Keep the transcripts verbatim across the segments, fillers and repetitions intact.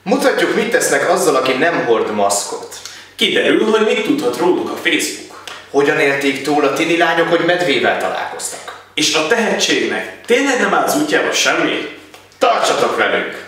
Mutatjuk, mit tesznek azzal, aki nem hord maszkot. Kiderül, hogy mit tudhat róluk a Facebook. Hogyan élték túl a tini lányok, hogy medvével találkoztak. És a tehetségnek tényleg nem áll az útjába semmi? Tartsatok velünk!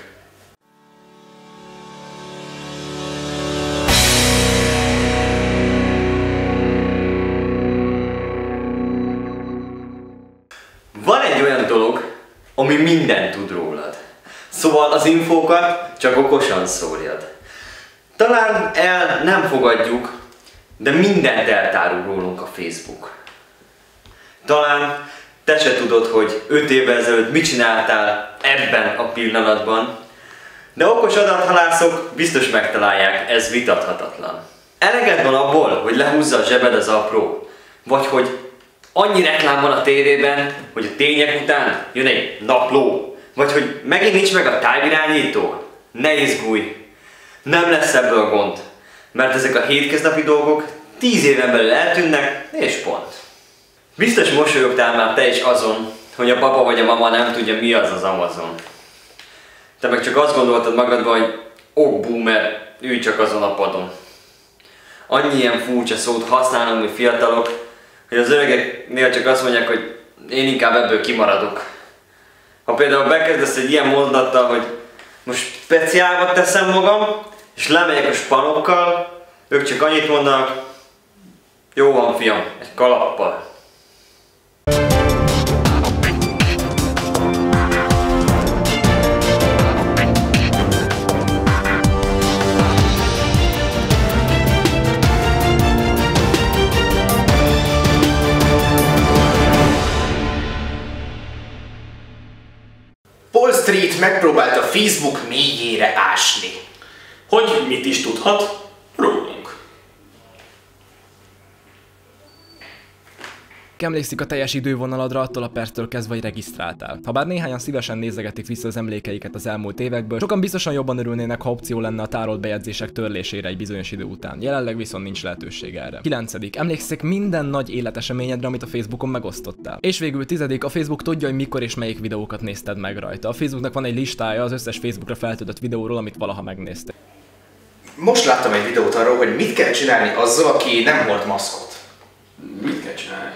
Van egy olyan dolog, ami mindent tud rólad. Szóval az infókat csak okosan szórjad. Talán el nem fogadjuk, de mindent eltárul rólunk a Facebook. Talán te se tudod, hogy öt évvel ezelőtt mit csináltál ebben a pillanatban, de okos adathalászok biztos megtalálják, ez vitathatatlan. Eleged van abból, hogy lehúzza a zsebed az apró, vagy hogy annyi reklám van a tévében, hogy a tények után jön egy napló, vagy hogy megint nincs meg a távirányító. Ne izgulj! Nem lesz ebből a gond, mert ezek a hétköznapi dolgok tíz éven belül eltűnnek, és pont. Biztos mosolyogtál már te is azon, hogy a papa vagy a mama nem tudja, mi az az Amazon. Te meg csak azt gondoltad magadban, hogy ok boomer, ülj csak azon a padon. Annyi ilyen furcsa szót használnak mi fiatalok, hogy az öregeknél csak azt mondják, hogy én inkább ebből kimaradok. Ha például bekezdesz egy ilyen mondattal, hogy most speciálba teszem magam, és lemegyek a spanokkal, ők csak annyit mondanak, jó van fiam, egy kalappal. Wall Street megpróbált a Facebook mélyére ásni. Hogy mit is tudhat rólunk. Emlékszik a teljes idővonaladra attól a perctől kezdve, hogy regisztráltál. Habár néhányan szívesen nézegetik vissza az emlékeiket az elmúlt évekből, sokan biztosan jobban örülnének, ha opció lenne a tárolt bejegyzések törlésére egy bizonyos idő után. Jelenleg viszont nincs lehetőség erre. kilencedik Emlékszik minden nagy életeseményedre, amit a Facebookon megosztottál. És végül tizedik A Facebook tudja, hogy mikor és melyik videókat nézted meg rajta. A Facebooknak van egy listája az összes Facebookra feltöltött videóról, amit valaha megnéztél. Most láttam egy videót arról, hogy mit kell csinálni azzal, aki nem hord maszkot. Mit kell csinálni?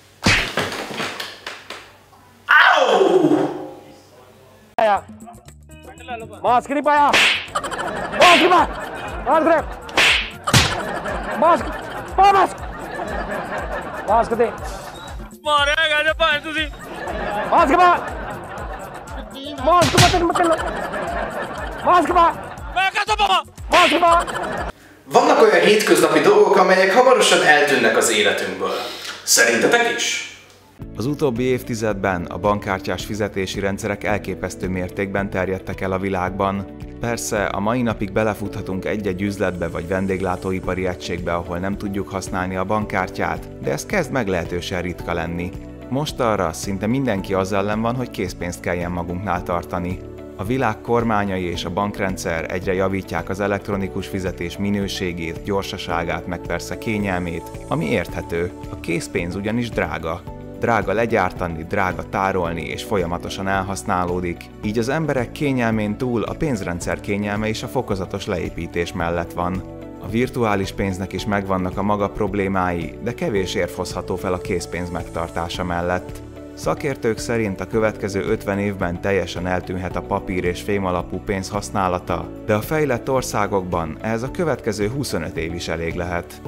Mask नहीं पाया mask नहीं पाया mask mask mask mask दे मारेगा जब पाए तुझे मास्क पा मास्क मत मत लो मास्क पा मैं क्या तो पापा मास्क पा. Vannak olyan hétköznapi dolgok, amelyek hamarosan eltűnnek az életünkből. Szerintetek is? Az utóbbi évtizedben a bankkártyás fizetési rendszerek elképesztő mértékben terjedtek el a világban. Persze, a mai napig belefuthatunk egy-egy üzletbe vagy vendéglátóipari egységbe, ahol nem tudjuk használni a bankkártyát, de ez kezd meglehetősen ritka lenni. Mostanra szinte mindenki az ellen van, hogy készpénzt kelljen magunknál tartani. A világ kormányai és a bankrendszer egyre javítják az elektronikus fizetés minőségét, gyorsaságát, meg persze kényelmét, ami érthető. A készpénz ugyanis drága. Drága legyártani, drága tárolni és folyamatosan elhasználódik, így az emberek kényelmén túl a pénzrendszer kényelme is a fokozatos leépítés mellett van. A virtuális pénznek is megvannak a maga problémái, de kevés érv hozható fel a készpénz megtartása mellett. Szakértők szerint a következő ötven évben teljesen eltűnhet a papír és fém alapú pénz használata, de a fejlett országokban ehhez a következő huszonöt év is elég lehet.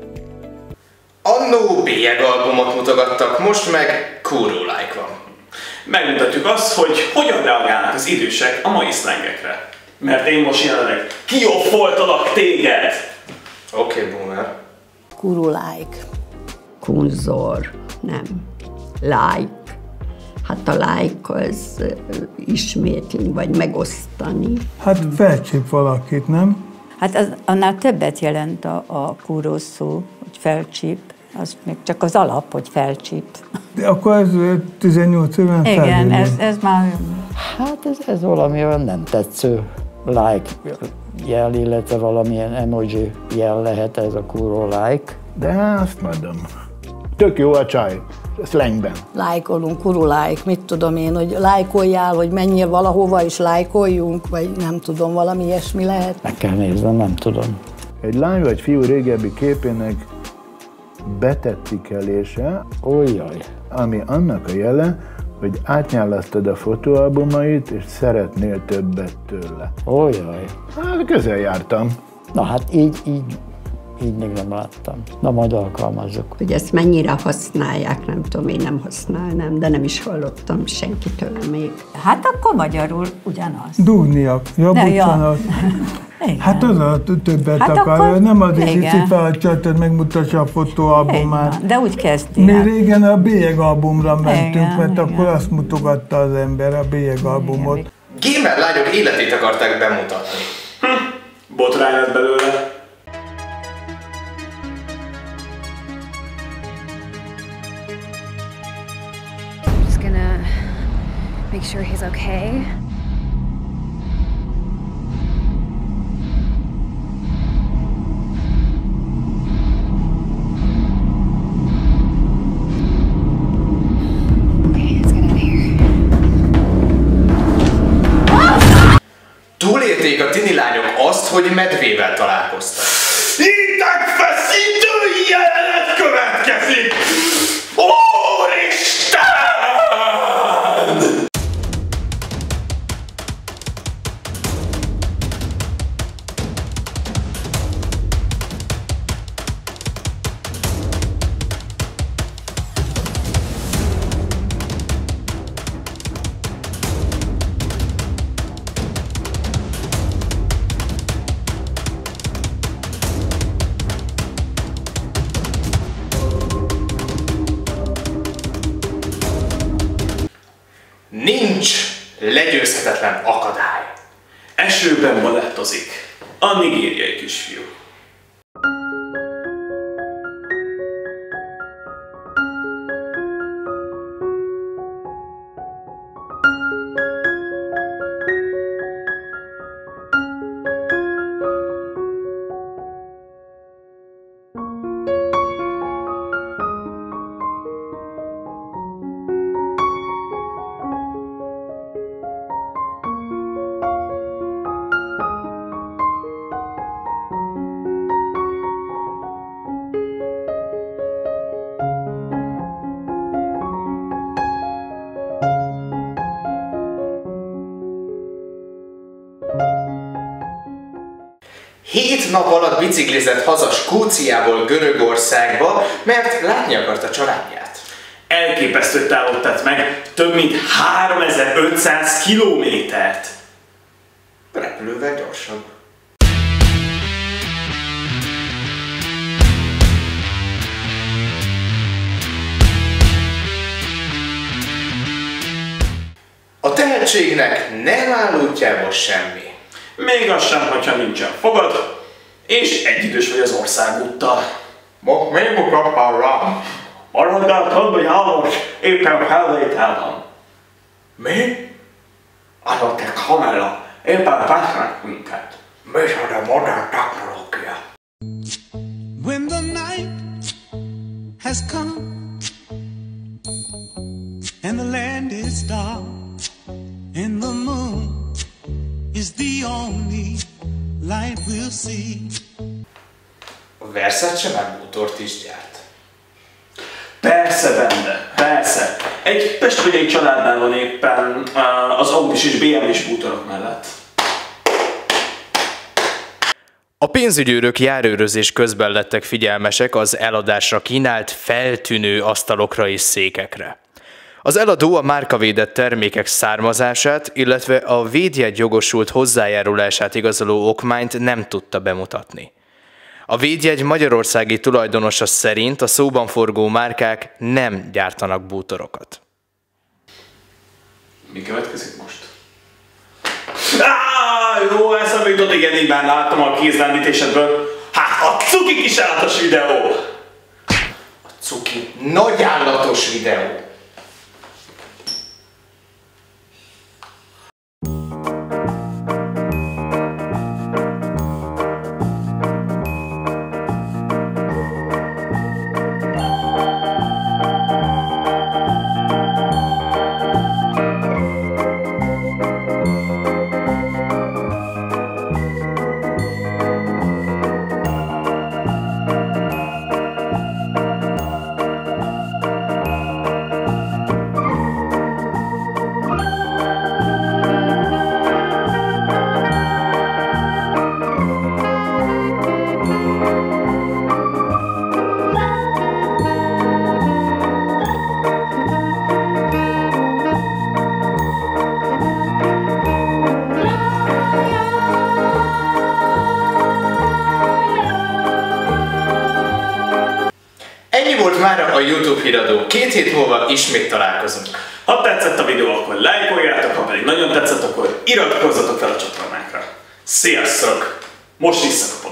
Annó bélyegalbumot mutogattak, most meg kuró like van. Megmutatjuk azt, hogy hogyan reagálnak az idősek a mai szlengekre. Mert én most jelenleg kioffoltalak téged! Oké, okay, boomer. Kuró like. Kunzor. Nem. Like. Hát a like az ismétli, vagy megosztani. Hát felcsíp valakit, nem? Hát az, annál többet jelent a, a kúró szó, hogy felcsíp. Az még csak az alap, hogy felcsíp. De akkor ez tizennyolc éven felül. Igen, ez, ez már... Hát ez, ez valami olyan nem tetsző like jel, illetve valamilyen emoji jel lehet ez a kuró like. De azt mondom. Tök jó a csaj. szlengben. Lájkolunk, kuru lájk, mit tudom én, hogy lájkoljál, hogy menjél valahova és lájkoljunk, vagy nem tudom, valami ilyesmi lehet. Meg kell néznem, nem tudom. Egy lány vagy fiú régebbi képének betettikelése, Ojjaj. ami annak a jele, hogy átnyálasztad a fotóalbumait, és szeretnél többet tőle. Ojjaj. Hát közel jártam. Na hát így, így, így még nem láttam. Na majd alkalmazzuk. Hogy ezt mennyire használják, nem tudom, én nem használnám, de nem is hallottam senkitől még. Hát akkor magyarul ugyanaz. Dugniak. Ja, Ne, bocsánat. Ja. Hát az a többet Hát akar, akkor- nem azért igen. hiszi fel a csatot, megmutassa a fotóalbumát. Igen, de úgy kezdi. Mi el. régen a bélyegalbumra mentünk, Igen, mert igen. akkor azt mutogatta az ember, a bélyegalbumot. Gamer lányok életét akarták bemutatni. Hm, botrány lett belőle. Just gonna make sure he's okay. Okay, let's get out of here. Túlélték a tini lányok azt, hogy medvével találkoztak. Idegfeszítő jelenet következik! Úristen! Nincs legyőzhetetlen akadály. Esőben balettozik a nigériai kisfiú. Hét nap alatt biciklizett haza Skóciából Görögországba, mert látni akart a családját. Elképesztő távot tett meg, több mint háromezer-ötszáz kilométert. Repülővel gyorsabb. A tehetségnek nem áll útjába semmi. Még az sem, hogyha nincsen fogad, és egyidős vagy az országúttal. Ma még mutatnál rám. Maradgáltad, hogy János, éppen felvételben. Mi? Az a te kamera, éppen vesznek minket. Micsoda modern technológia. When the night has come and the land is dark and the moon is the only light we'll see. A Versace már bútort is gyárt. Persze benne, persze. Egy pestmegyei családnál van éppen uh, az Audis és bé em vé-s bútorok mellett. A pénzügyőrök járőrözés közben lettek figyelmesek az eladásra kínált feltűnő asztalokra és székekre. Az eladó a márkavédett termékek származását, illetve a védjegy jogosult hozzájárulását igazoló okmányt nem tudta bemutatni. A védjegy magyarországi tulajdonosa szerint a szóban forgó márkák nem gyártanak bútorokat. Mi következik most? Á, jó, eszembe jutott, igen, így már láttam a kézlendítésedből. Hát, a cuki kis állatos videó! A cuki nagy állatos videó. már a YouTube híradó. Két hét múlva ismét találkozunk. Ha tetszett a videó, akkor lájkoljátok, ha pedig nagyon tetszett, akkor iratkozzatok fel a csatornánkra. Sziasztok! Most vissza!